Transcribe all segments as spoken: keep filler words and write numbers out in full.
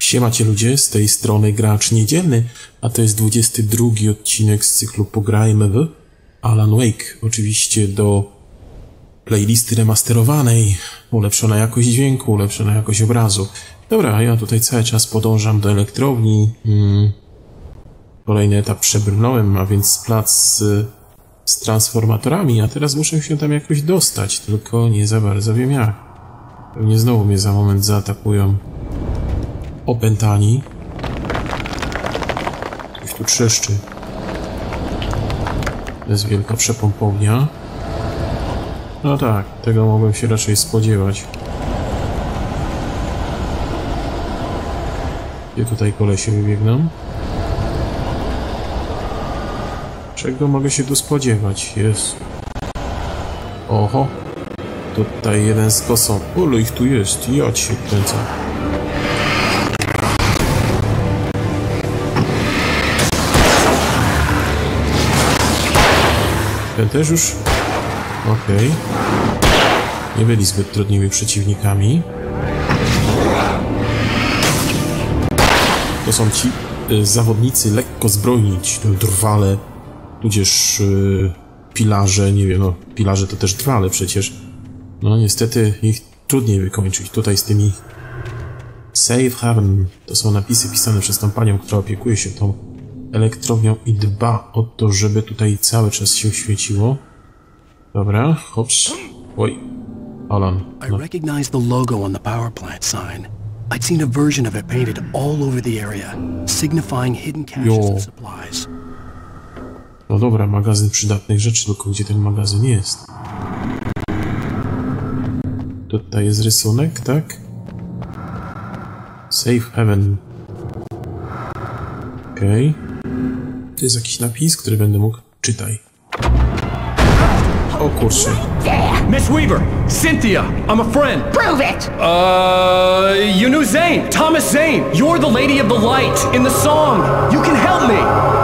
Siemacie ludzie, z tej strony Gracz Niedzielny, a to jest dwudziesty drugi odcinek z cyklu Pograjmy w Alan Wake. Oczywiście do playlisty remasterowanej, ulepszona jakość dźwięku, ulepszona jakość obrazu. Dobra, ja tutaj cały czas podążam do elektrowni. Hmm. Kolejny etap przebrnąłem, a więc plac z, z transformatorami, a teraz muszę się tam jakoś dostać, tylko nie za bardzo wiem jak. Pewnie znowu mnie za moment zaatakują opętani. Coś tu trzeszczy. To jest wielka przepompownia. No tak, tego mogłem się raczej spodziewać. Gdzie tutaj kolesie wybiegną? Czego mogę się tu spodziewać? Jest. Oho. Tutaj jeden z kosą. Ole ich tu jest. Ja ci się kręcę. Ten też już? Okej. Okay. Nie byli zbyt trudnymi przeciwnikami. To są ci y, zawodnicy lekko zbrojni, ci drwale, tudzież y, pilarze, nie wiem, no pilarze to też drwale przecież. No niestety ich trudniej wykończyć. Tutaj z tymi Safe Haven to są napisy pisane przez tą panią, która opiekuje się tą elektrownią i dba o to, żeby tutaj cały czas się świeciło. Dobra, hops. Oj, Alan. No. I recognized the logo on the power plant sign. I'd seen a version of it painted all over the area, signifying hidden caches of supplies. No dobra, magazyn przydatnych rzeczy, tylko gdzie ten magazyn jest? Tutaj jest rysunek, tak? Safe Haven. Okej. Okay. To jest jakiś napis, który będę mógł... Czytaj. O kurczę. Miss Weaver, Cynthia, I'm a friend. Prove it! Uh, you knew Zane, Thomas Zane. You're the Lady of the Light in the song. You can help me.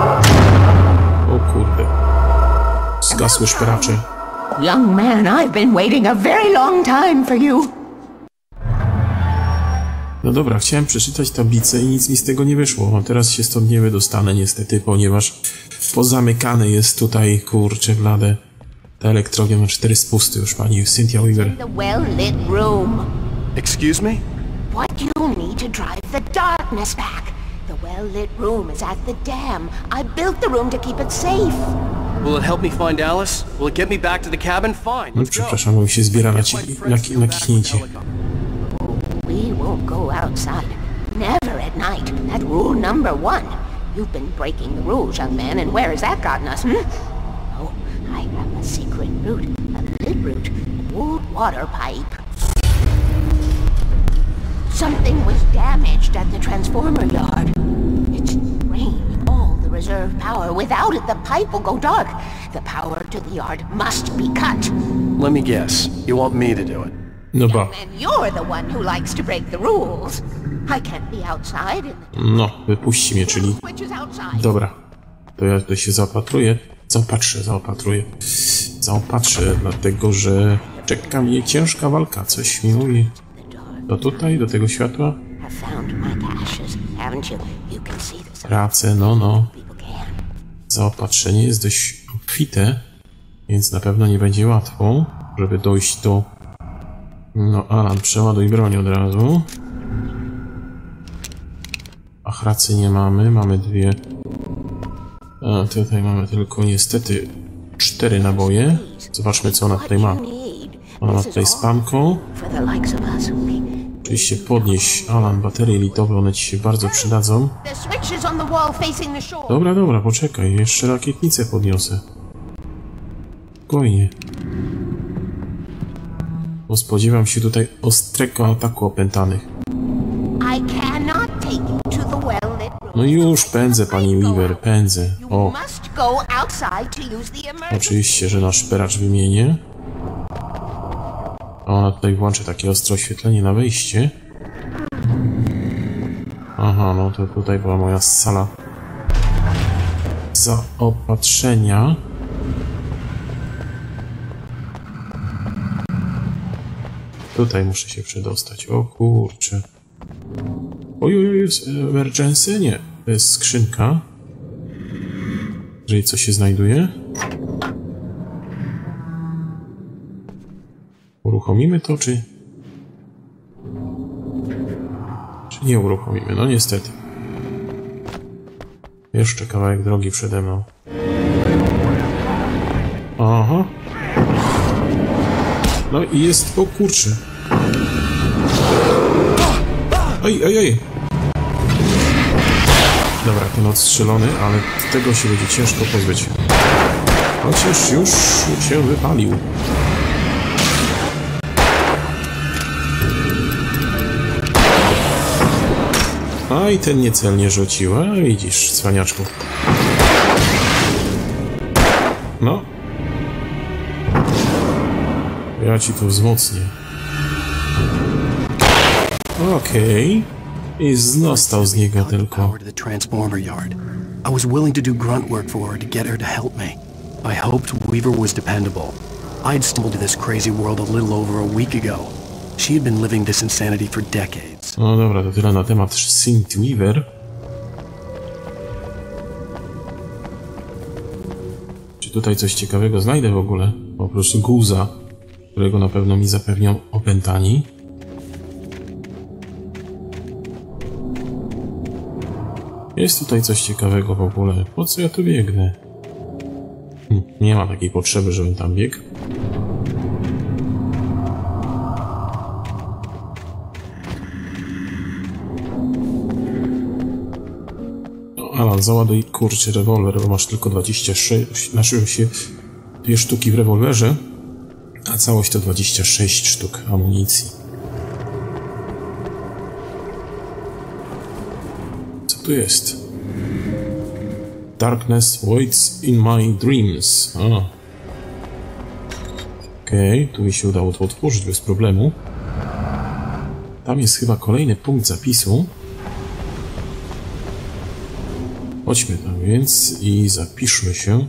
O kurde. Zgasły szperacze. Young man, I've been waiting a very long time for you. No dobra, chciałem przeczytać tablicę i nic mi z tego nie wyszło. A teraz się stąd nie wydostanę niestety, ponieważ pozamykane jest tutaj, kurczę blade. Ta elektrownia ma cztery spusty już, pani Cynthia Weaver. The well-lit room. Excuse me? What you'll need to drive the darkness back. The well-lit room is at the dam. I built the room to keep it safe. Will it help me find Alice? Will it get me back to the cabin? Fine, No, let's go. przepraszam, bo mi się zbiera na, ci, na, na kichnięcie. We won't go outside. Never at night. That rule number one. You've been breaking the rules, young man, and where has that gotten us, hmm? Oh, I have a secret route. A lit route. Old water pipe. Something was damaged at the transformer yard. It's drained all the reserve power. Without it, the pipe will go dark. The power to the yard must be cut. Let me guess. You want me to do it? No ba. And you're the one who likes to break the rules. I can't be outside in the... No, wypuści mnie, czyli... Which is outside. Dobra. To ja tutaj się zaopatruję. Zaopatrzę, zaopatruję. Zaopatrzę, dlatego że czeka mnie ciężka walka. Coś mi mówi. To tutaj, do tego światła. Pracę, no, no. Zaopatrzenie jest dość obfite, więc na pewno nie będzie łatwo, żeby dojść do... No, Alan, przeładuj broń od razu. Ach, racy nie mamy, mamy dwie. A tutaj mamy tylko niestety cztery naboje. Zobaczmy, co ona tutaj ma. Ona ma tutaj spanką. Oczywiście podnieś, Alan, baterie litowe, one ci się bardzo przydadzą. Dobra, dobra, poczekaj, jeszcze rakietnicę podniosę. Spokojnie. Bo spodziewam się tutaj ostrego ataku opętanych. No już pędzę, pani Weaver, pędzę. O. Oczywiście, że nasz szperacz wymienię. A ona tutaj włączy takie ostre oświetlenie na wejście. Aha, no to tutaj była moja sala zaopatrzenia. Tutaj muszę się przedostać. O kurczę. Oj, oj, jest emergency? Nie. To jest skrzynka. Jeżeli coś się znajduje. Uruchomimy to, czy... Czy nie uruchomimy? No niestety. Jeszcze kawałek drogi przede mną. Aha. No i jest... O kurczę. Oj, oj, oj. Dobra, ten odstrzelony, ale tego się będzie ciężko pozbyć. Chociaż już się wypalił. A i ten niecelnie rzucił. A widzisz, cwaniaczku. No. Ja ci to wzmocnię. Okej. Okay. I został z niego tylko. I was willing to do grunt work for her to get her to help me. I hoped Weaver was dependable. I'd stumbled to this crazy world a little over a week ago. She had been living this insanity for decades. No dobra, to tyle na temat Saint Weaver. Czy tutaj coś ciekawego znajdę w ogóle? Oprócz guza, którego na pewno mi zapewnią opętani. Jest tutaj coś ciekawego w ogóle. Po co ja tu biegnę? Hm, nie ma takiej potrzeby, żebym tam biegł. No, Alan, załaduj kurczę rewolwer, bo masz tylko dwadzieścia sześć. Naszyły się dwie sztuki w rewolwerze, a całość to dwadzieścia sześć sztuk amunicji. Tu jest. Darkness waits in my dreams. Okej, okay, tu mi się udało to otworzyć bez problemu. Tam jest chyba kolejny punkt zapisu. Chodźmy tam więc i zapiszmy się.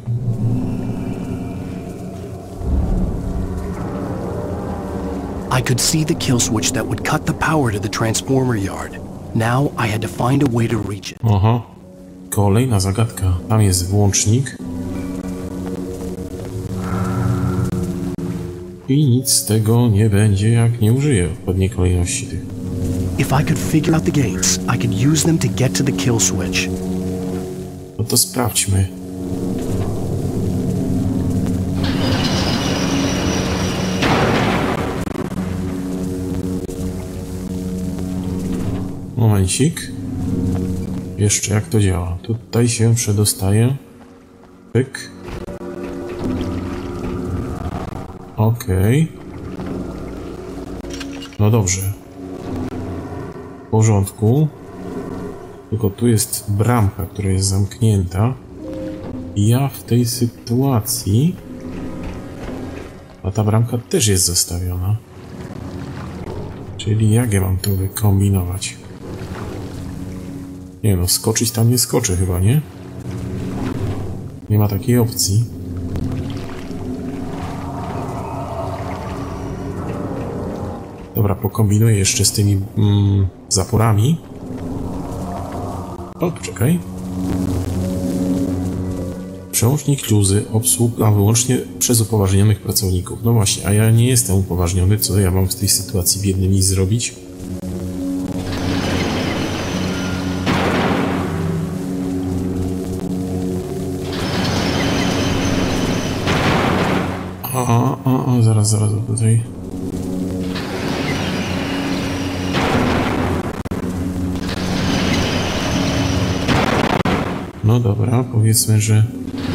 I could see the kill switch that would cut the power to the transformer yard. Now I had to find a way to reach it. Aha. Kolejna zagadka. Tam jest włącznik. I nic z tego nie będzie, jak nie użyję odpowiedniej kolejności tych. If I could figure out the gates, I could use them to get to the kill switch. No to sprawdźmy. Momencik. Jeszcze jak to działa. Tutaj się przedostaje. Pyk. Okej. Okay. No dobrze. W porządku. Tylko tu jest bramka, która jest zamknięta. I ja w tej sytuacji... A ta bramka też jest zastawiona. Czyli jak ja mam to wykombinować? Nie no, skoczyć tam nie skoczę chyba, nie? Nie ma takiej opcji. Dobra, pokombinuję jeszcze z tymi mm, zaporami. O, czekaj. Przełącznik śluzy, obsługa wyłącznie przez upoważnionych pracowników. No właśnie, a ja nie jestem upoważniony, co ja mam w tej sytuacji biednym nic zrobić? A, a, a, zaraz, zaraz, tutaj. No dobra, powiedzmy, że...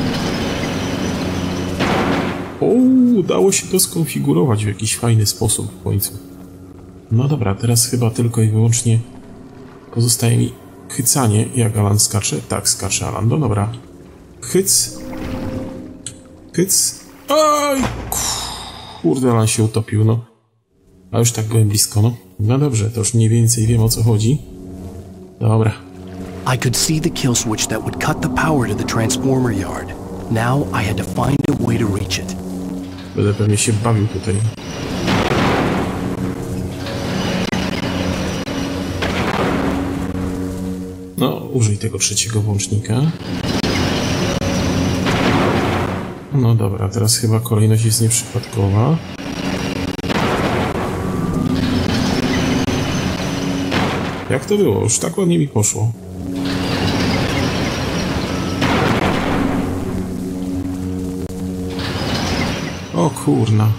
O, udało się to skonfigurować w jakiś fajny sposób w końcu. No dobra, teraz chyba tylko i wyłącznie pozostaje mi chycanie, jak Alan skacze. Tak, skacze Alan, no dobra. Hyc. Hyc. Aj! Kurde, Alan się utopił, no. A już tak byłem blisko, no. No dobrze, to już mniej więcej wiem, o co chodzi. Dobra. I could see the kill switch that would cut the power to the transformer yard. Now I had to find a way to reach it. Będę pewnie się bawił tutaj. No, użyj tego trzeciego włącznika. No dobra, teraz chyba kolejność jest nieprzypadkowa. Jak to było? Już tak ładnie mi poszło. O kurna.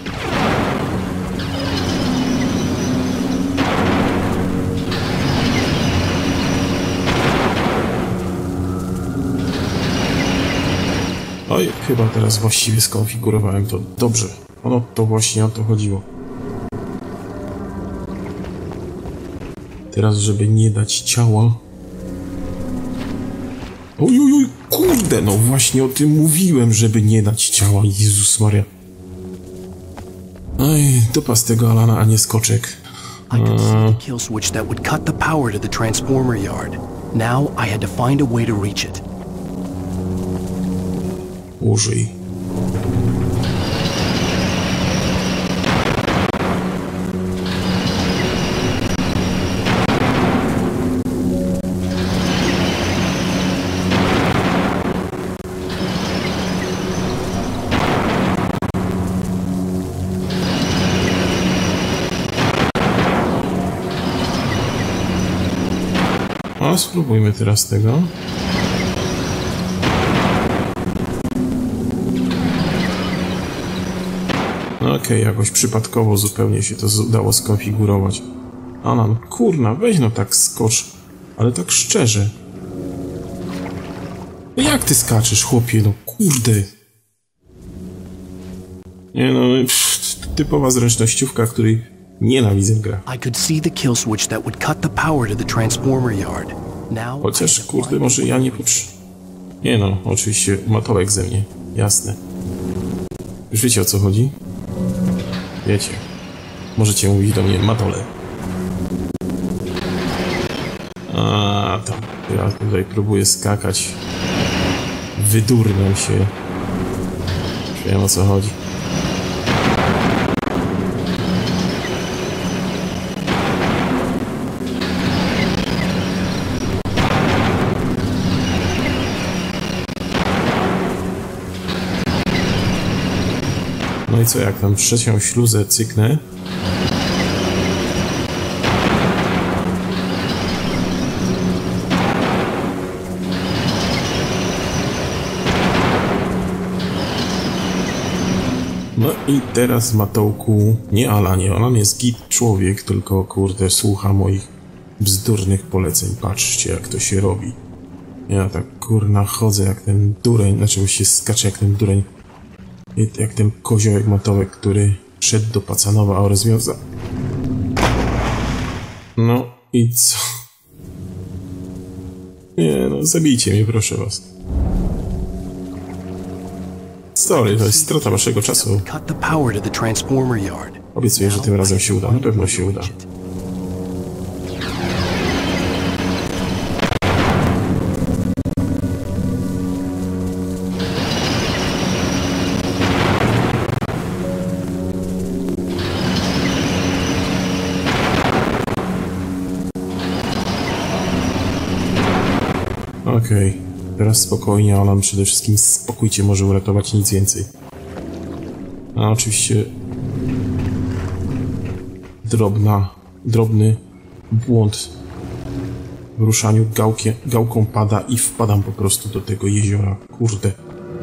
Oj, chyba teraz właściwie skonfigurowałem to dobrze. Ono to właśnie o to chodziło. Teraz, żeby nie dać ciała... Ojojoj, kurde, no właśnie o tym mówiłem, żeby nie dać ciała, Jezus Maria. Oj, dupa z tego Alana, a nie skoczek. I could see the kill switch that would cut the power to the transformer yard. Now I had to find a way to reach it. Użyj. A spróbujmy teraz tego. Okej, okay, jakoś przypadkowo zupełnie się to udało skonfigurować. Alan, kurna, weź no tak skocz, ale tak szczerze. No jak ty skaczesz, chłopie, no kurde. Nie no, pff, typowa zręcznościówka, której nienawidzę w grach. I could see the kill switch that would cut the power to the transformer yard. Now Chociaż, kurde, może ja nie potrzebuję. Nie no, oczywiście matołek ze mnie, jasne. Już wiecie o co chodzi? Wiecie. Możecie mówić do mnie matole. A tam, ja tutaj próbuję skakać. Wydurnę się. Wiem o co chodzi. No i co, jak tam trzecią śluzę cyknę? No i teraz Matołku, nie Alanie, Alan jest git człowiek, tylko kurde słucha moich bzdurnych poleceń. Patrzcie jak to się robi. Ja tak kurna chodzę jak ten dureń, znaczy się skaczę jak ten dureń. Jak ten koziołek matołek, który szedł do Pacanowa, a rozwiązał. No i co? Nie no, zabijcie mnie, proszę was. Sorry, to jest strata waszego czasu. Obiecuję, że tym razem się uda. Na pewno się uda. Okej, okay. Teraz spokojnie, Alan, przede wszystkim spokój cię może uratować, nic więcej. A oczywiście drobna, drobny błąd w ruszaniu gałkie, gałką pada i wpadam po prostu do tego jeziora, kurde.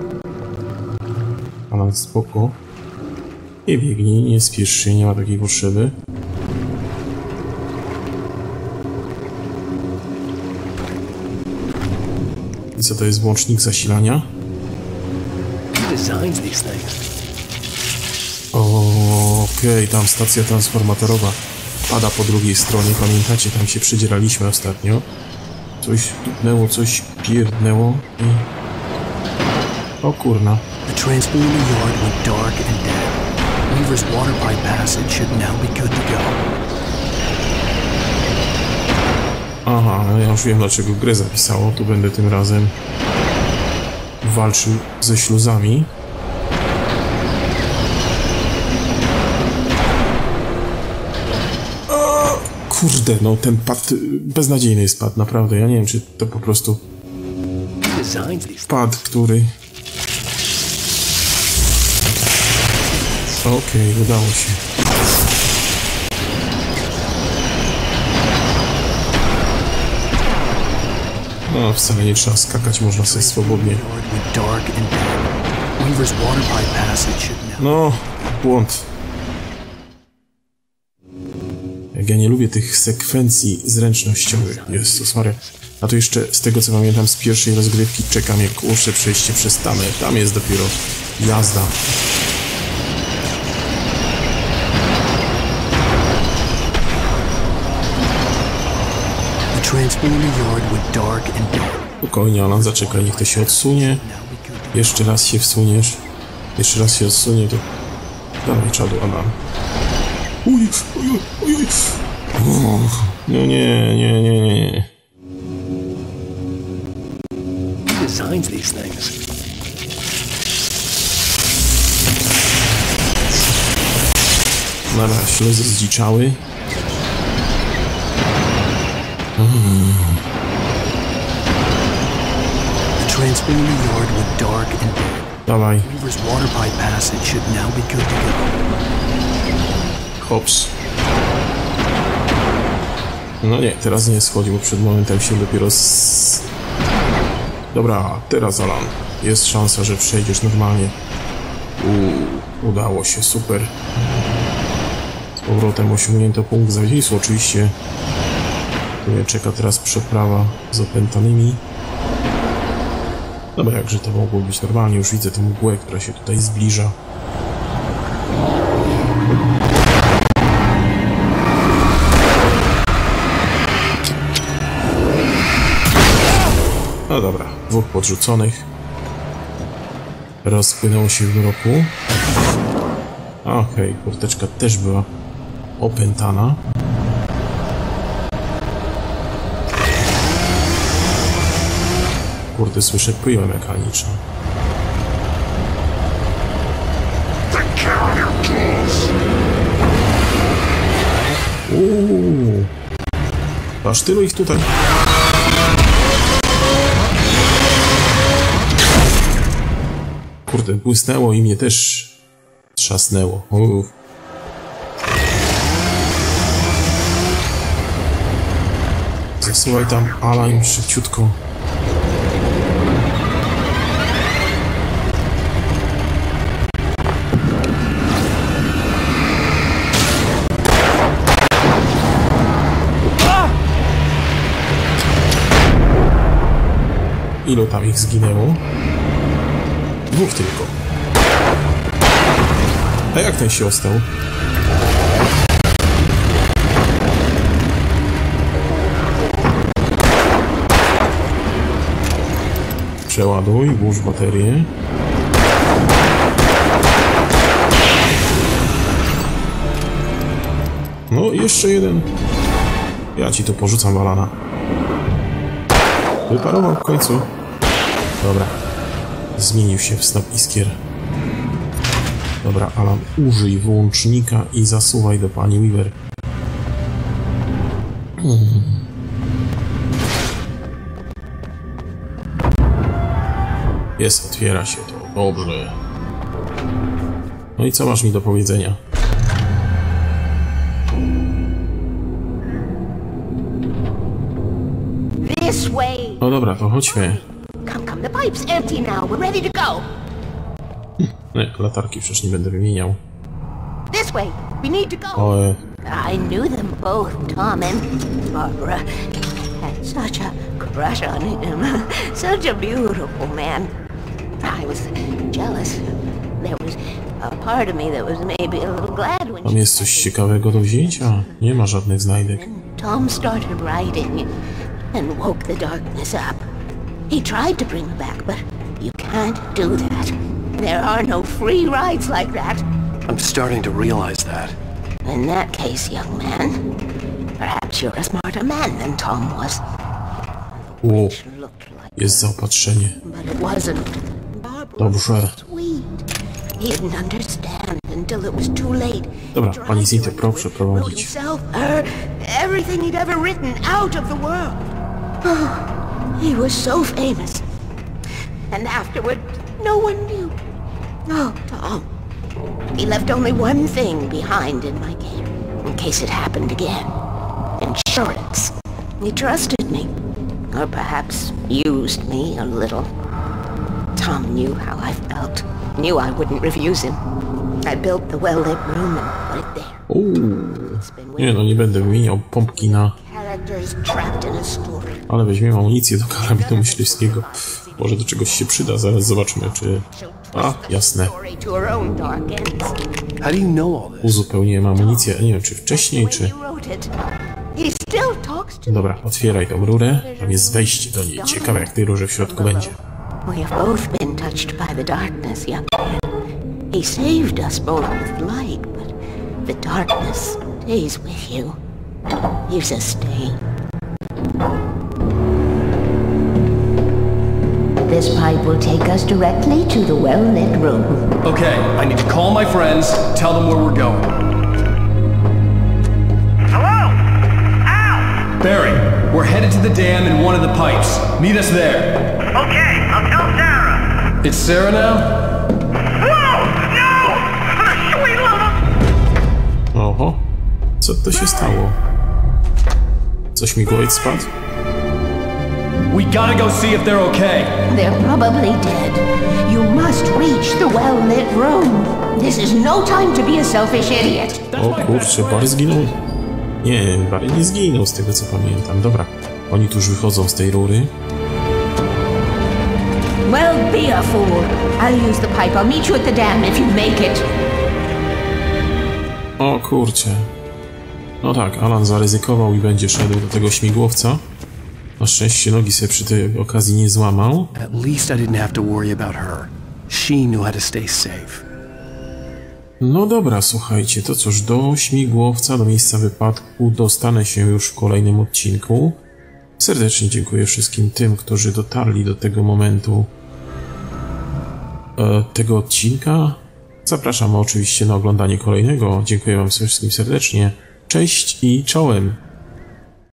Alan, spoko. Nie biegnij, nie spiesz się, nie ma takiej potrzeby. I co to jest włącznik zasilania? Okej, okay, tam stacja transformatorowa pada po drugiej stronie, pamiętacie, tam się przydzieraliśmy ostatnio. Coś tupnęło, coś pierdnęło i... O kurna. The transformer yard went dark and dead. Weaver's water pipe passage should now be good to go. Aha, ja już wiem dlaczego grę zapisało, tu będę tym razem walczył ze śluzami. O, Kurde, no ten pad, beznadziejny jest pad, naprawdę. Ja nie wiem, czy to po prostu pad, który... Okej, okay, udało się. No, wcale nie trzeba skakać, można sobie swobodnie. No, błąd. Jak ja nie lubię tych sekwencji zręcznościowych. Jezus Maria. A to jeszcze z tego, co pamiętam z pierwszej rozgrywki, czeka mnie kurczę przejście przez tamę. Tam jest dopiero jazda. Spokojnie, Alan, zaczekaj, niech to się odsunie. Jeszcze raz się wsuniesz. Jeszcze raz się odsunie, to... Dawaj czadu, Alan. Uj, uj, uj, uj. No nie, nie, nie, nie. Nara, ślezy zdziczały. Hmm. Dawaj. Hops. No nie, teraz nie schodzi, bo przed momentem się dopiero z... Dobra, teraz Alan. Jest szansa, że przejdziesz normalnie. Uuu, udało się, super. Z powrotem osiągnięto punkt zawisu, oczywiście. Tu mnie czeka teraz przeprawa z opętanymi. Dobra, jakże to mogło być normalnie, już widzę tę mgłę, która się tutaj zbliża. No dobra, dwóch podrzuconych. Rozpłynęło się w mroku. Okej, okay, kurteczka też była opętana. Kurde, słyszę pyłę mechaniczną. Uuu. Aż tylu ich tutaj. Kurde, błysnęło i mnie też trzasnęło. Uuu. Zasuwaj tam, Alan, szybciutko. Ilu tam ich zginęło? Dwóch tylko. A jak ten się ostał? Przeładuj, włóż baterię. No, jeszcze jeden. Ja ci to porzucam, Alana. Wyparował w końcu. Dobra. Zmienił się w snop iskier. Dobra, Alan, użyj włącznika i zasuwaj do pani Weaver. Hmm. Jest, otwiera się to. Dobrze. No i co masz mi do powiedzenia? This way. No dobra, to chodźmy. Come, come, the pipe's empty now. We're ready to go. Nie, latarki przecież nie będę wymieniał. This way. We need to go. O, I knew them both, Tom and Barbara. Had such a crush on him. Such a beautiful man. I was jealous. There was a part of me that was maybe a little glad when tam jest coś ciekawego do wzięcia? Nie ma żadnych znajdek. Tom started writing and woke the darkness up. He tried to bring me back, but you can't do that. There are no free rides like that. I'm starting to realize that. In that case, young man, perhaps you're a smarter man than Tom was. O, jest zaopatrzenie. But it wasn't. Barbara Dobrze. was sweet. He didn't understand until it was too late. Dobra, Tried pani to Zitę, proszę wrote prowadzić. himself, her, everything he'd ever written out of the world. Oh, he was so famous. And afterward, no one knew. Oh, Tom. He left only one thing behind in my care, in case it happened again. Insurance. He trusted me. Or perhaps used me a little. Tom knew how I felt. Knew I wouldn't refuse him. I built the well-lit room and put it there. Uuu. Nie no, nie będę wymieniał pompki na... Ale weźmiemy amunicję do karabinu myśliwskiego. Może do czegoś się przyda, zaraz zobaczmy, czy... A, jasne. Uzupełniłem amunicję, nie wiem, czy wcześniej, czy... Dobra, otwieraj tą rurę, tam jest wejście do niej. Ciekawe, jak tej rurze w środku będzie. We have both been touched by the darkness, young man. He saved us both with light, but the darkness stays with you. Leaves a stain. This pipe will take us directly to the well-lit room. Okay, I need to call my friends, tell them where we're going. Hello? Al! Barry, we're headed to the dam in one of the pipes. Meet us there. Okay, I'll tell Sarah. It's Sarah now? Whoa! No! Sweet little... Oho, co to się stało? Coś mi głowiec spadł? We gotta go see if they're okay. They're probably dead. You must reach the well-lit room. This is no time to be a selfish idiot. O kurczę, Barry zginął? Nie, Barry nie zginął z tego co pamiętam. Dobra, oni tu już wychodzą z tej rury. Well, be a fool. I'll use the pipe. I'll meet you at the dam if you make it. O kurczę. No tak, Alan zaryzykował i będzie szedł do tego śmigłowca. Na szczęście nogi sobie przy tej okazji nie złamał. At least I didn't have to worry about her. She knew how to stay safe. No dobra, słuchajcie, to cóż, do śmigłowca, do miejsca wypadku dostanę się już w kolejnym odcinku. Serdecznie dziękuję wszystkim tym, którzy dotarli do tego momentu e, tego odcinka. Zapraszam oczywiście na oglądanie kolejnego. Dziękuję wam wszystkim serdecznie. Cześć i czołem!